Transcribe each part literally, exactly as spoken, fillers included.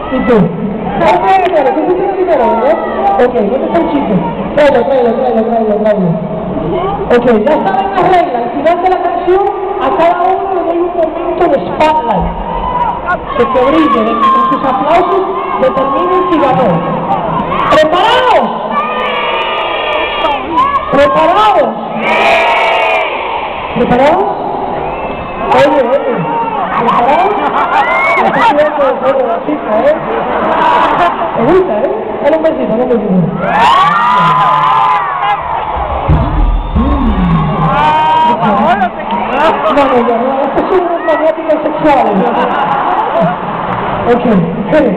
¿Y tú? ¿Cuál fue primero? ¿Tú fuiste primero, verdad? Ok, ¿dónde está el chico? Tráelo, tráelo, tráelo, tráelo, tráelo. Ok, ya saben las reglas. Al final de la canción, a cada uno le doy un momento de spotlight. De que brille, de que con sus aplausos determinen si ganó. ¿Preparados? ¿Preparados? ¿Preparados? Oye, oye, ¿preparados? Me está tirando de fuego la chica, ¿eh? Me gusta, ¿eh? Dale un besito, dale un besito. No, no, no, no, estos son unos maniáticos sexuales. Ok, hey.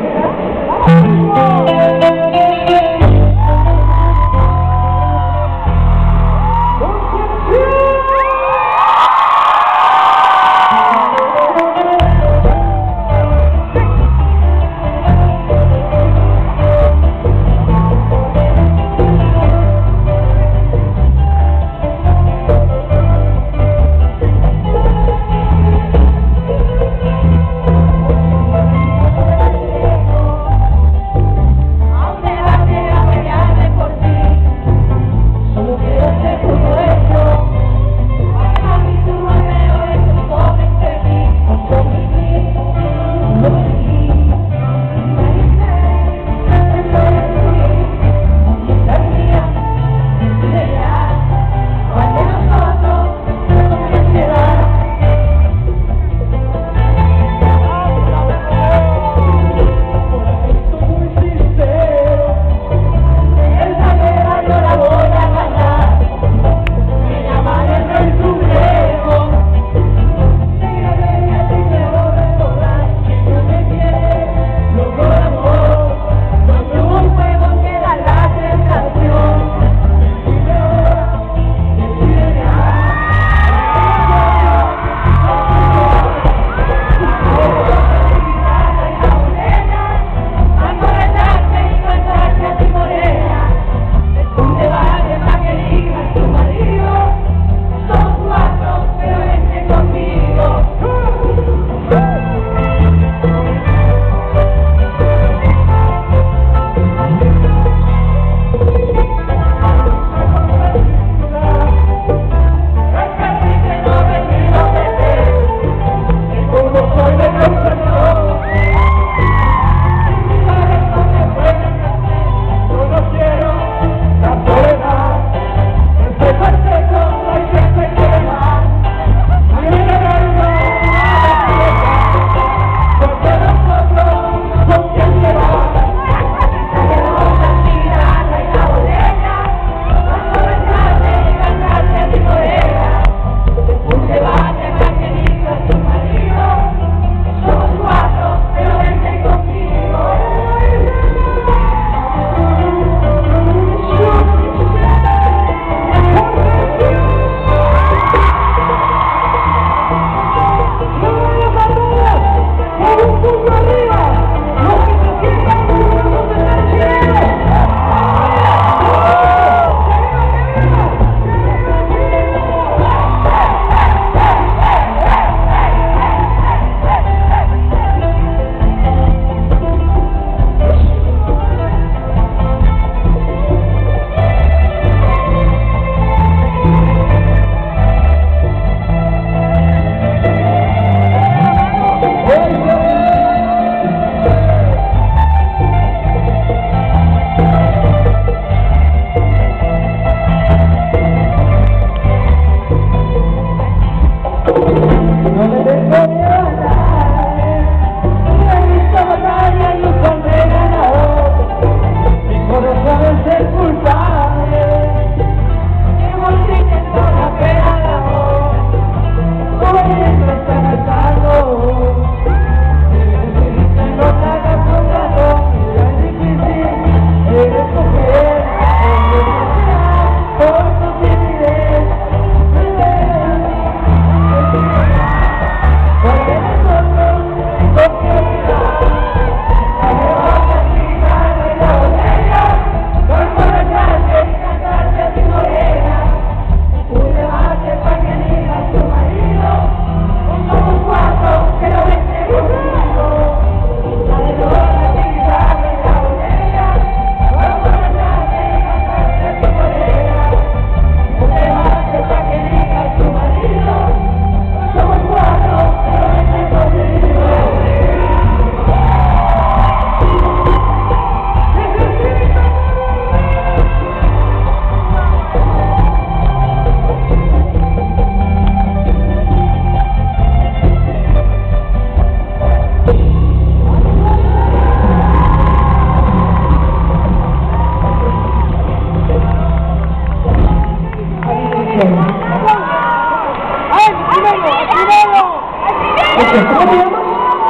¡Ay, primero! ¡Primero! Ok, ¿cómo te llamas?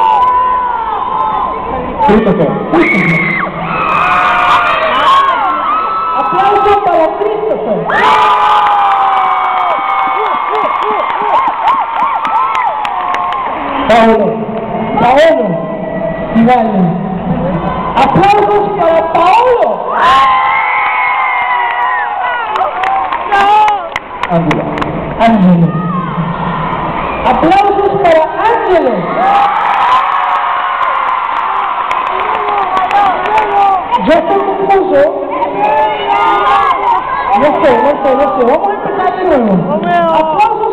Christopher. Aplausos para Christopher. Paolo. Paolo. Igual. Aplausos para Paolo. Ángelo. Ángelo. Aplausos para Ángelo. Yo estoy confuso. No sé, no sé, no sé. Vamos a empezar de nuevo. Aplausos